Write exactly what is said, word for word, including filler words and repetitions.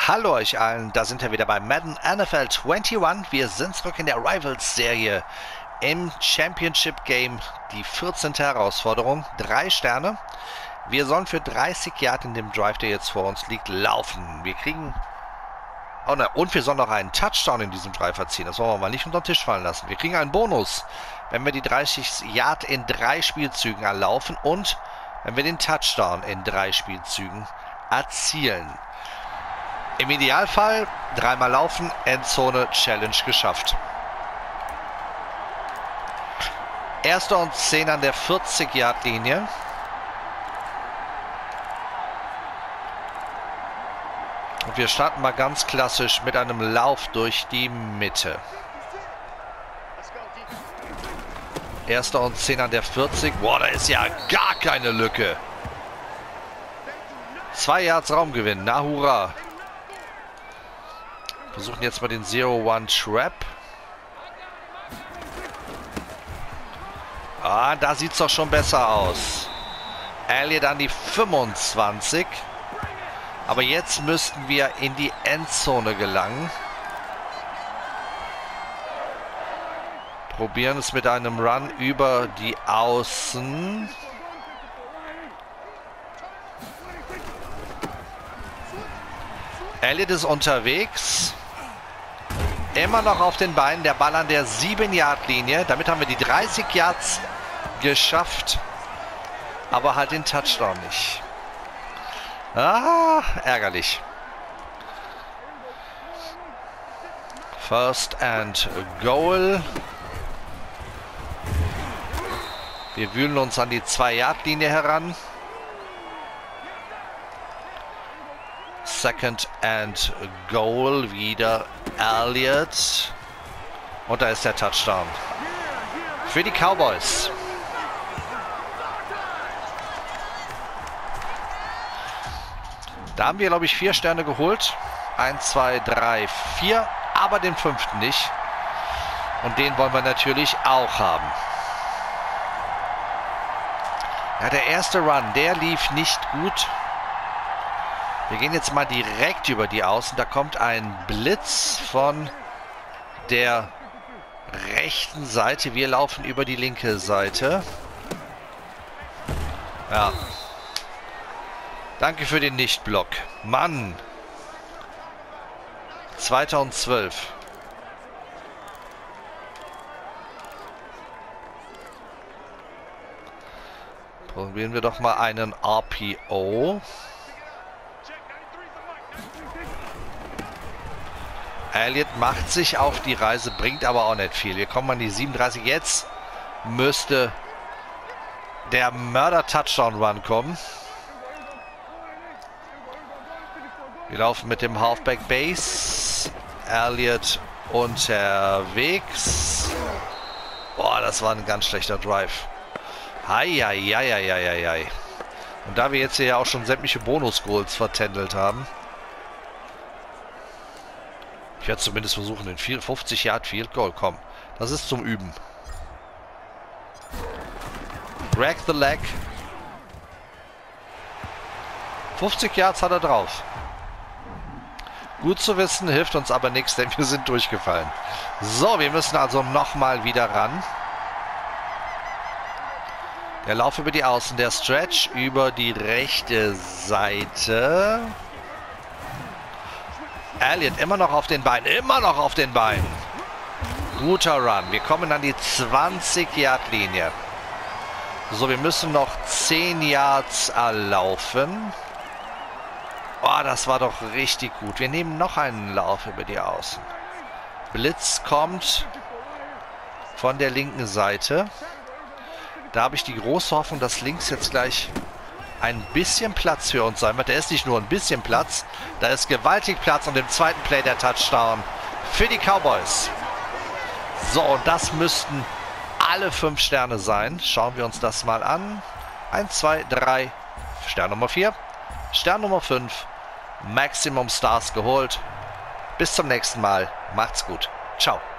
Hallo euch allen, da sind wir wieder bei Madden N F L einundzwanzig. Wir sind zurück in der Rivals-Serie im Championship-Game, die vierzehnte Herausforderung, drei Sterne. Wir sollen für dreißig Yard in dem Drive, der jetzt vor uns liegt, laufen. Wir kriegen... Oh ne, und wir sollen noch einen Touchdown in diesem Drive erzielen. Das wollen wir mal nicht unter den Tisch fallen lassen. Wir kriegen einen Bonus, wenn wir die dreißig Yard in drei Spielzügen erlaufen und wenn wir den Touchdown in drei Spielzügen erzielen. Im Idealfall dreimal laufen, Endzone Challenge geschafft. Erster und zehn an der vierzig Yard Linie. Und wir starten mal ganz klassisch mit einem Lauf durch die Mitte. Erster und zehn an der vierzig. Boah, da ist ja gar keine Lücke. Zwei Yards Raumgewinn. Na hurra. Versuchen jetzt mal den Zero One Trap. Ah, da sieht es doch schon besser aus. Elliott an die fünfundzwanzig. Aber jetzt müssten wir in die Endzone gelangen. Probieren es mit einem Run über die Außen. Elliott ist unterwegs. Immer noch auf den Beinen. Der Ball an der sieben Yard Linie. Damit haben wir die dreißig Yards geschafft. Aber halt den Touchdown nicht. Ah, ärgerlich. First and Goal. Wir wühlen uns an die zwei Yard Linie heran. Second and Goal. Wieder Elliott. Und da ist der Touchdown. Für die Cowboys. Da haben wir, glaube ich, vier Sterne geholt. Eins, zwei, drei, vier. Aber den fünften nicht. Und den wollen wir natürlich auch haben. Ja, der erste Run, der lief nicht gut. Wir gehen jetzt mal direkt über die Außen. Da kommt ein Blitz von der rechten Seite. Wir laufen über die linke Seite. Ja. Danke für den Nicht-Block. Mann. Zweiter und zwölf. Probieren wir doch mal einen R P O. Elliott macht sich auf die Reise, bringt aber auch nicht viel. Wir kommen an die siebenunddreißig. Jetzt müsste der Mörder-Touchdown-Run kommen. Wir laufen mit dem Halfback Base. Elliott unterwegs. Boah, das war ein ganz schlechter Drive. Heieieiei. Und da wir jetzt hier ja auch schon sämtliche Bonus-Goals vertändelt haben. Ich werde zumindest versuchen, den fünfzig Yard Field Goal. Komm, das ist zum Üben. Drag the leg. fünfzig Yards hat er drauf. Gut zu wissen, hilft uns aber nichts, denn wir sind durchgefallen. So, wir müssen also nochmal wieder ran. Der Lauf über die Außen, der Stretch über die rechte Seite. Elliott immer noch auf den Beinen, immer noch auf den Beinen. Guter Run. Wir kommen an die zwanzig Yard Linie. So, wir müssen noch zehn Yards erlaufen. Oh, das war doch richtig gut. Wir nehmen noch einen Lauf über die Außen. Blitz kommt von der linken Seite. Da habe ich die große Hoffnung, dass links jetzt gleich ein bisschen Platz für uns sein wird. Da ist nicht nur ein bisschen Platz, da ist gewaltig Platz und im zweiten Play der Touchdown für die Cowboys. So, und das müssten alle fünf Sterne sein. Schauen wir uns das mal an. eins, zwei, drei, Stern Nummer vier, Stern Nummer fünf, Maximum Stars geholt. Bis zum nächsten Mal. Macht's gut. Ciao.